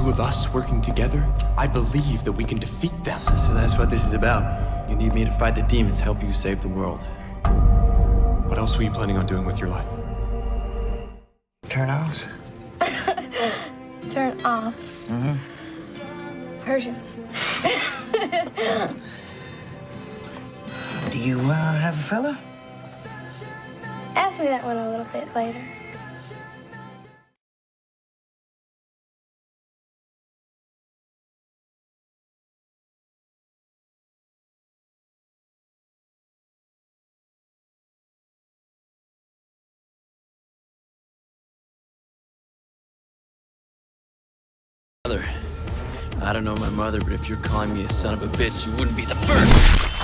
two of us working together, I believe that we can defeat them. So that's what this is about. You need me to fight the demons, help you save the world. What else were you planning on doing with your life? Turn offs? Turn offs. Mm-hmm. Persians. Do you have a fella? Ask me that one a little bit later. I don't know my mother, but if you're calling me a son of a bitch, you wouldn't be the first.